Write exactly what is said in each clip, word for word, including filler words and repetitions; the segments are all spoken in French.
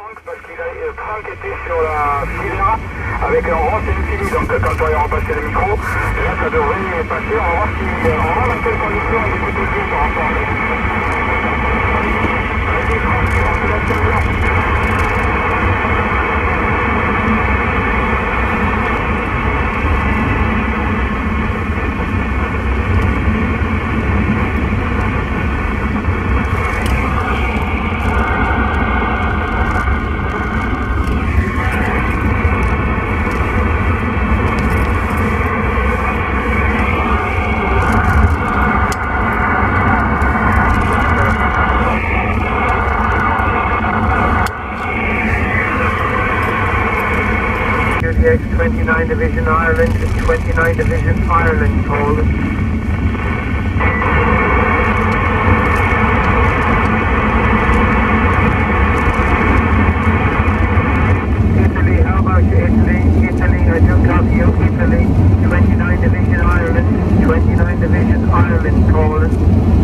Franck parce qu'il a euh, Franck était sur la filaire avec un rond infini, donc quand on va repasser le micro, là ça devrait passer, on va voir si on va voir dans quelles conditions il est écouté par rapport à Allez Franck, tu rentres la cellule. twenty-nine Division Ireland, twenty-nine Division Ireland, Poland. Italy, how about you, Italy? Italy, I do copy you, Italy, twenty-nine Division Ireland, twenty-nine Division Ireland, Poland.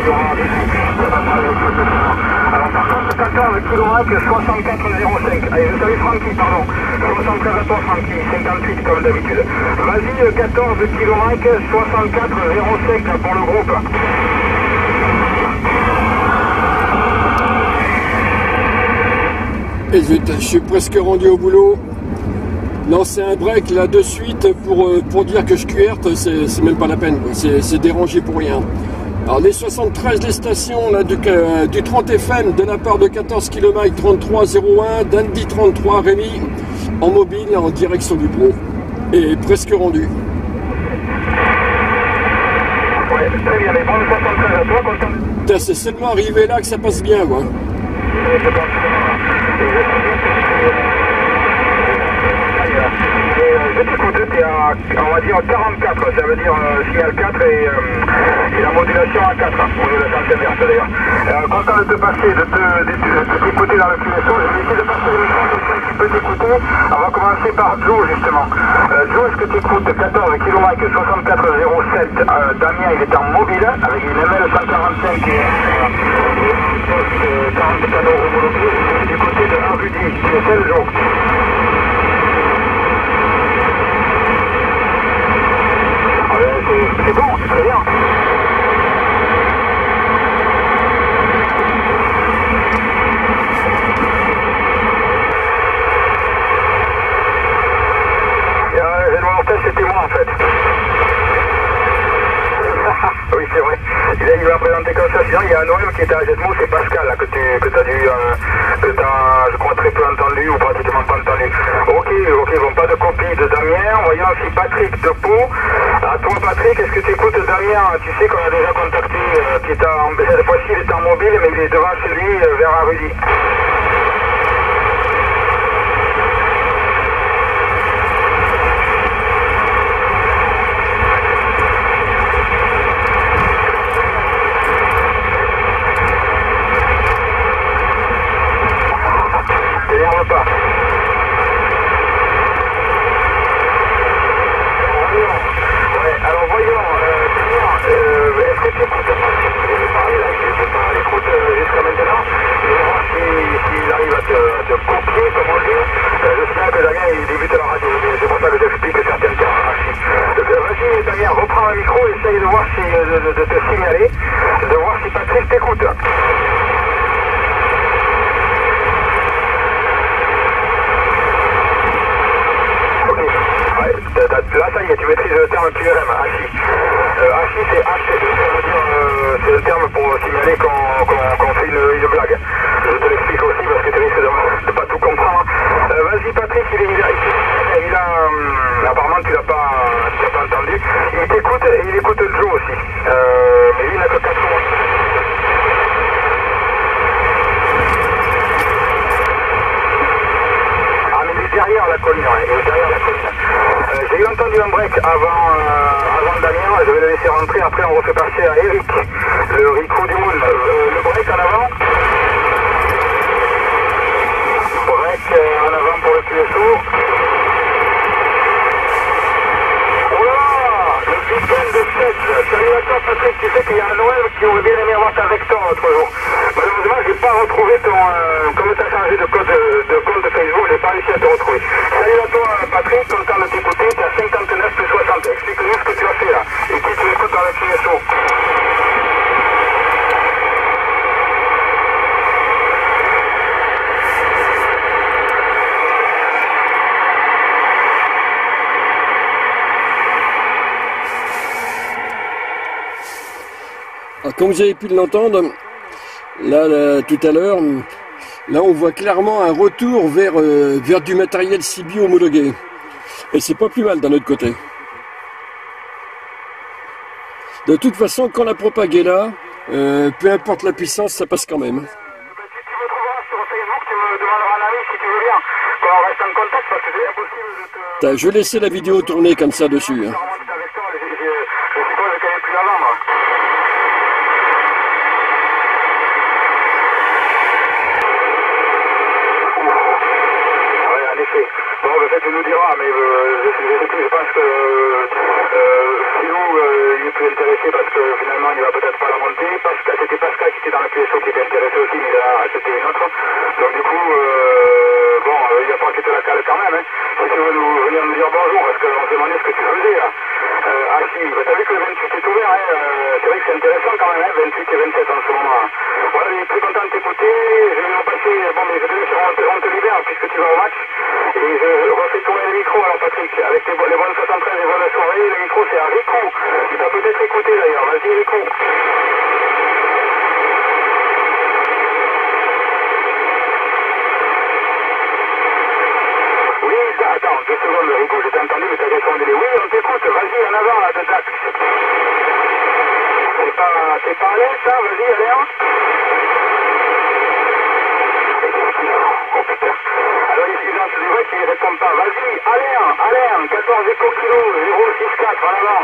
y aura des soucis. Alors par contre, quatorze kilomètres, soixante-quatre zéro cinq. Allez, je salue Francky, pardon. soixante-treize à toi, Francky, cinquante-huit comme d'habitude. Vas-y, quatorze kilomètres, soixante-quatre zéro cinq pour le groupe. Et zut, je suis presque rendu au boulot. Lancer un break là de suite pour, pour dire que je cuerte, c'est même pas la peine, c'est dérangé pour rien. Alors les soixante-treize, les stations là, du, euh, du trente F M de la part de quatorze kilomètres, trente-trois zéro un, d'Andy trente-trois, Rémi, en mobile, en direction du Pro. Et presque rendu. Ouais, très bien, les bonnes soixante-treize à toi, content. C'est seulement arrivé là que ça passe bien, quoi. Je t'écoute, tu es à, on va dire, quarante-quatre, ça veut dire euh, signal quatre et, euh, et la modulation à quatre, ou le sens inverse d'ailleurs. Euh, content de te passer, de t'écouter dans le Q S O, je vais essayer de passer le micro pour que tu peux t'écouter. On va commencer par Joe justement. Euh, Joe, est-ce que tu écoutes quatorze kilomètres, soixante-quatre zéro sept, euh, Damien il est en mobile avec une M L cent quarante-cinq et euh, quarante canaux homologués du côté de Rudy. C'est celle Joe. C'est bon, c'est très bien. Et Edouard Ortel, c'était moi en fait. Oui, c'est vrai. Il, il m'a présenté comme ça. Sinon, il y a un O M qui était à Jetmo, c'est Pascal, là, que tu que as dû, euh, que tu as, je crois, très peu entendu ou pratiquement pas entendu. Ok, ok, bon, pas de copie de Damien. Voyons aussi Patrick de Pau. À toi, Patrick, est-ce que tu écoutes Damien? Tu sais qu'on a déjà contacté, euh, qui est en, cette fois-ci, il est en mobile, mais il est devant chez lui, euh, vers Rudy. T'énerve pas. Ouais, alors voyons, euh, euh, est-ce que tu écoutes Patrick? Je vais parler là, je vais pas l'écoute euh, jusqu'à maintenant. Je vais voir s'il si, si arrive à te, à te copier, comme on dit. Euh, je sais que Damien il débute à la radio, c'est pour ça que j'explique certains termes. Euh, Vas-y Damien, reprends le micro, essaye de voir si, de, de, de te signaler, de voir si Patrick t'écoute. Là, ça y est, tu maîtrises le terme Q R M, H I. Euh, H I, c'est H C deux, ça veut dire, euh, c'est le terme pour signaler qu'on qu qu fait une, une blague. Je te l'explique aussi parce que tu risques de ne pas tout comprendre. Euh, Vas-y, Patrick, il, est, il a, il a euh, apparemment, tu l'as pas, pas entendu. Il t'écoute et il écoute Joe aussi. Euh, mais lui, il n'a que quatre mois. Derrière la colline, ouais, il est derrière la colline. Euh, J'ai eu entendu un break avant, euh, avant Damien, je vais le laisser rentrer, après on refait passer à Eric, le Rico du Moon. Euh, le break en avant. Break euh, en avant pour le Q S O. Oh là, le week-end de sept. Salut à toi Patrick, tu sais qu'il y a un Noël qui aurait bien aimé avoir ta Vector l'autre jour. Malheureusement, j'ai pas retrouvé ton... Euh, comme tu as changé de code de, de compte de Facebook, j'ai pas réussi à te retrouver. Salut à toi Patrick, content de t'écouter, tu as cinquante-neuf plus soixante. Explique-nous ce que tu as fait là. Et qui tu écoutes dans le Q S O? Comme vous avez pu l'entendre, là, là, tout à l'heure, là on voit clairement un retour vers, euh, vers du matériel C B homologué. Et c'est pas plus mal d'un autre côté. De toute façon, quand la propague est là, euh, peu importe la puissance, ça passe quand même. Si tu me trouveras sur Facebook, tu me demanderas un avis si tu veux bien. Qu'on reste en contact parce que c'est impossible de te... Je vais laisser la vidéo tourner comme ça dessus. Hein. Je suppose qu'elle est plus avant, moi. Bon, ben, tu nous diras, mais euh, je, je sais plus, je pense que euh, Philou, euh, il est plus intéressé parce que finalement il va peut-être pas la monter, parce que c'est vrai que c'est intéressant quand même, hein, vingt-huit et vingt-sept en ce moment. Voilà, je suis très content de t'écouter. Je vais repasser, bon, mais je te laisse, on te, on te libère puisque tu vas au match. Et je refais tourner le micro alors Patrick, avec les, les bonnes soixante-treize et bonnes soirées. Le micro c'est à Rico. Il t'a peut-être écouté d'ailleurs. Vas-y Rico. Oui, attends, deux secondes Rico, je t'ai entendu mais t'as descendu les... Oui, on t'écoute, vas-y en avant là, de taxe. C'est pas, c'est pas à l'aise ça, vas-y, allez hein. Oh putain. Alors il silence du vrai qui ne répond pas. Vas-y, Alain, Alain, quatorze éco kilo, zéro six quatre, en avant.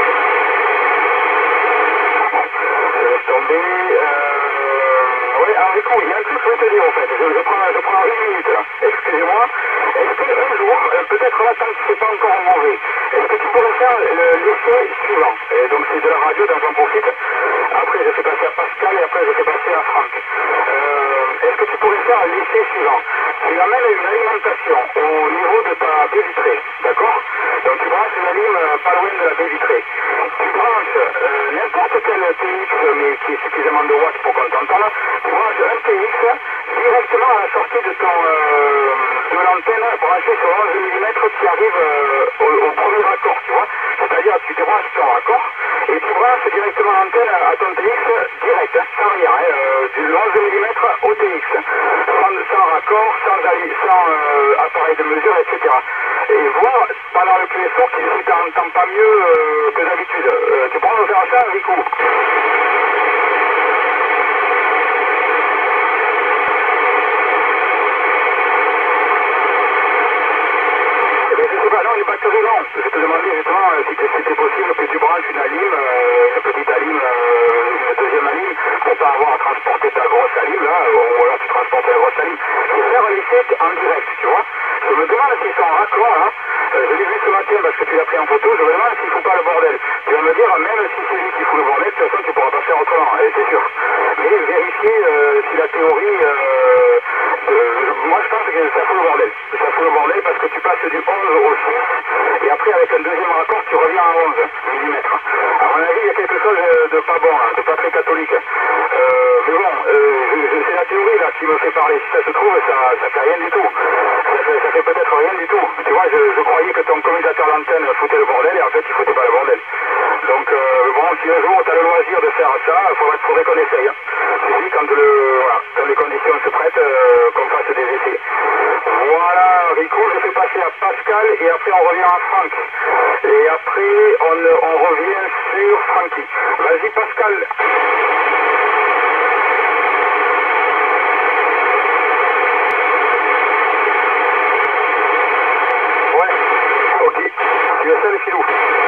Je laisse tomber. Euh... Oui, alors du coup, il y a un truc que je veux te dire en fait. Je, je, prends, je prends une minute là. Excusez-moi. Est-ce qu'un jour, euh, peut-être là, tant que c'est pas encore mauvais, est-ce que tu pourrais faire l'essai suivant? Et donc c'est de la radio, donc j'en profite. Après, je fais passer à Pascal et après, je fais passer à Franck. Euh, est-ce que tu pourrais faire l'essai suivant? Tu amènes une alimentation au niveau de ta baie vitrée, d'accord? Donc tu branches une alime euh, pas loin de la baie vitrée. Tu branches euh, n'importe quel T X, mais qui est suffisamment de watts pour qu'on t'entende. Tu branches un T X directement à la sortie de ton euh, de l'antenne branchée sur onze millimètres qui arrive euh, au, au premier raccord, tu vois. C'est-à-dire tu débranches ton raccord et tu branches directement l'antenne à ton T X direct, hein, sans rien, hein, euh, du onze millimètres au T X, sans, sans raccord, sans, sans euh, appareil de mesure, et cetera. Et voir pendant le Q S O si tu n'entends pas mieux euh, que d'habitude. Euh, tu pourras nous faire ça, Rico? Non, les batteries non. Je te demandais justement euh, si c'était possible que tu branches une alime, euh, une petite alime, euh, une deuxième alime, pour pas avoir à transporter ta grosse alime là, ou alors tu transportes la grosse alime. C'est faire l'essai en direct, tu vois. Je me demande s'ils sont raccords là. Euh, je l'ai vu ce matin parce que tu l'as pris en photo, je me demande s'il ne faut pas le bordel. Tu vas me dire, même si c'est lui qui fout le bordel, de toute façon tu pourras pas faire autrement, et c'est sûr. Mais vérifier euh, si la théorie... Euh, de, moi je pense que ça fout le bordel. Ça fout le bordel parce que tu passes du onze au six et après avec un deuxième raccord tu reviens à onze millimètres. À mon avis il y a quelque chose de pas bon, hein, de pas très catholique. Euh, mais bon, euh, c'est la théorie là qui me fait parler. Si ça se trouve, ça, ça fait rien du tout. Ça fait, ça fait peut-être rien du tout. Tu vois, je, je croyais que ton commutateur d'antenne foutait le bordel et en fait il foutait pas le bordel. Donc euh, bon, si un jour tu as le loisir de faire ça, il faudrait, faudrait qu'on essaye. Hein. C'est dit quand, le, voilà, quand les conditions se prêtent, euh, qu'on fasse des essais. Voilà, Rico, je fais passer à Pascal et après on revient à Franck. Et après on, on revient sur Francky. Vas-y Pascal. Ouais, ok. Tu es seul, Philou.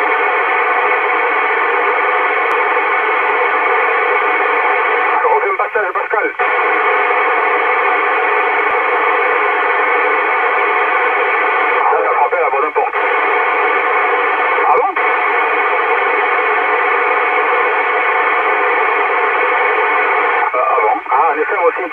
Refais un passage, Pascal. Ça, ça frappait à la bonne porte. Ah bon? Ah, ah bon? Ah, en effet, moi aussi.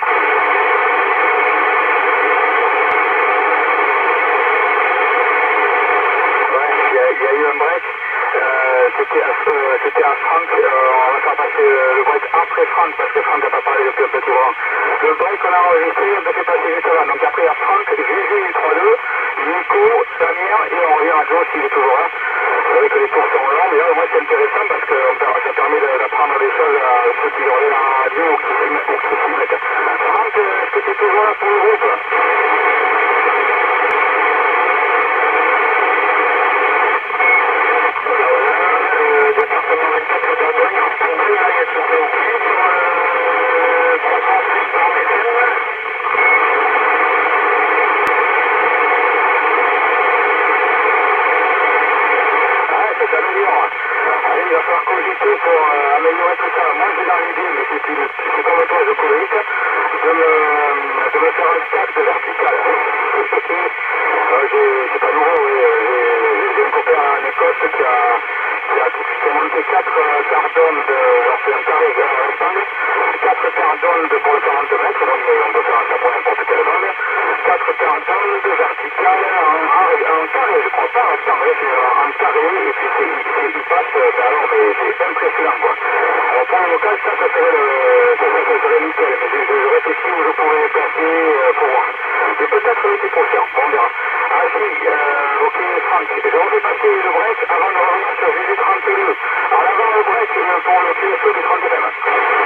Ouais, il y, y a eu un break. Euh, C'était à, euh, c'était à Franck. Euh, on va faire passer euh, le break après Franck parce que Franck n'a pas parlé depuis un petit moment. Le break qu'on a enregistré, on le fait passer juste avant. Donc après, il y a Franck, Juju du trois deux, Nico, Damien et on revient à Joe s'il est toujours là. C'est vrai que les tours sont longs, mais là, au moins, c'est intéressant parce que ça permet d'apprendre des choses à ceux qui reviennent à la radio ou qui s'y mettent. Ou qui s'y mettent. Franck, est-ce que tu es toujours là pour le groupe? local, ça, ça serait, le, ça, ça, ça serait nickel. Mais je, je réfléchis où je pourrais les placer euh, pour voir. Mais peut-être l'été prochain, on verra. Ah si, euh, ok Franck, je refais passer le break avant de revenir sur J G trente-deux. Alors avant le break euh, pour le Q S O du trente-deux.